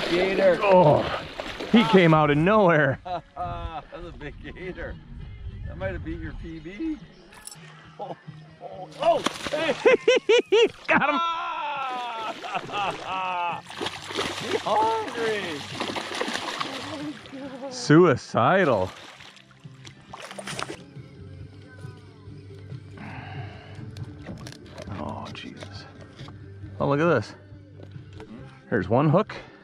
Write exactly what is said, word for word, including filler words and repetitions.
gator. Oh, he came out of nowhere. That's a big gator. That might have beat your P B. Oh, oh, oh, hey. Got him. He's hungry. Suicidal. Oh, Jesus. Oh, look at this. There's one hook.